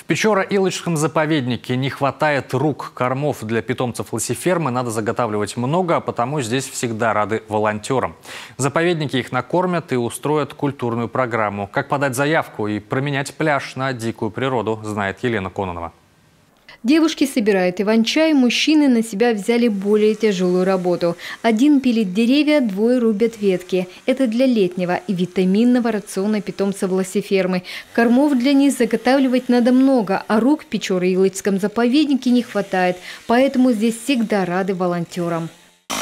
В Печора-Илочском заповеднике не хватает рук, кормов для питомцев лосефермы. Надо заготавливать много, а потому здесь всегда рады волонтерам. В заповеднике их накормят и устроят культурную программу. Как подать заявку и променять пляж на дикую природу, знает Елена Кононова. Девушки собирают иван-чай, мужчины на себя взяли более тяжелую работу. Один пилит деревья, двое рубят ветки. Это для летнего и витаминного рациона питомцев лосефермы. Кормов для них заготавливать надо много, а рук в Печора-Илочском заповеднике не хватает. Поэтому здесь всегда рады волонтерам.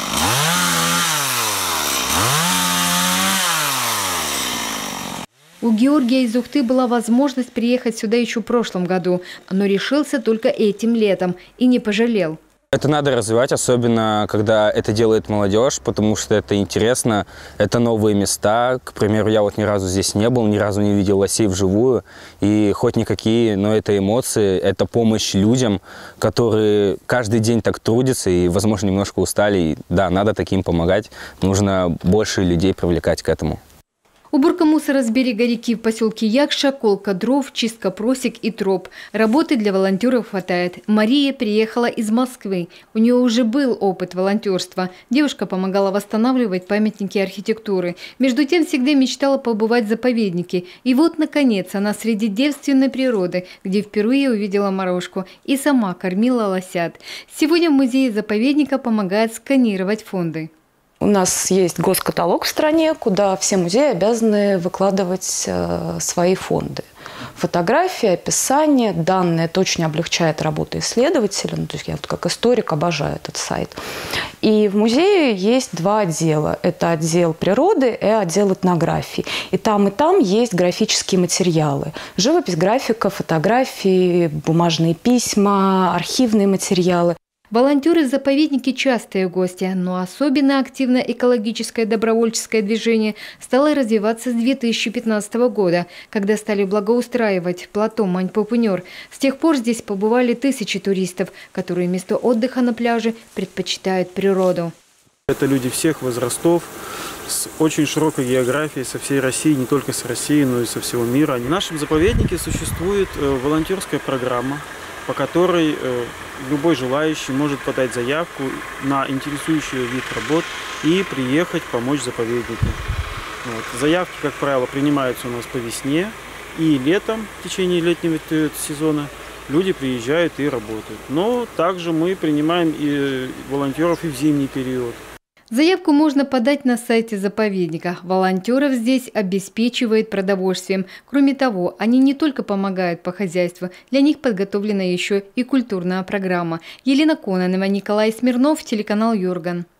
У Георгия из Ухты была возможность приехать сюда еще в прошлом году, но решился только этим летом и не пожалел. Это надо развивать, особенно когда это делает молодежь, потому что это интересно, это новые места. К примеру, я вот ни разу здесь не был, ни разу не видел лосей вживую. И хоть никакие, но это эмоции, это помощь людям, которые каждый день так трудятся и, возможно, немножко устали. И, да, надо таким помогать, нужно больше людей привлекать к этому. Уборка мусора с берега реки в поселке Якша, колка дров, чистка просек и троп. Работы для волонтеров хватает. Мария приехала из Москвы. У нее уже был опыт волонтерства. Девушка помогала восстанавливать памятники архитектуры. Между тем всегда мечтала побывать в заповеднике. И вот, наконец, она среди девственной природы, где впервые увидела морожку и сама кормила лосят. Сегодня в музее заповедника помогает сканировать фонды. У нас есть госкаталог в стране, куда все музеи обязаны выкладывать свои фонды. Фотографии, описание, данные. Это очень облегчает работу исследователя. То есть я вот как историк обожаю этот сайт. И в музее есть два отдела. Это отдел природы и отдел этнографии. И там есть графические материалы. Живопись, графика, фотографии, бумажные письма, архивные материалы. Волонтеры в заповеднике – частые гости, но особенно активно экологическое добровольческое движение стало развиваться с 2015 года, когда стали благоустраивать плато Мань-Пупынер. С тех пор здесь побывали тысячи туристов, которые вместо отдыха на пляже предпочитают природу. Это люди всех возрастов, с очень широкой географией, со всей России, не только с России, но и со всего мира. В нашем заповеднике существует волонтерская программа, по которой любой желающий может подать заявку на интересующий вид работ и приехать помочь заповеднику. Вот. Заявки, как правило, принимаются у нас по весне и летом, в течение летнего сезона, люди приезжают и работают. Но также мы принимаем и волонтеров и в зимний период. Заявку можно подать на сайте заповедника. Волонтеров здесь обеспечивают продовольствием. Кроме того, они не только помогают по хозяйству, для них подготовлена еще и культурная программа. Елена Кононова, Николай Смирнов, телеканал Юрган.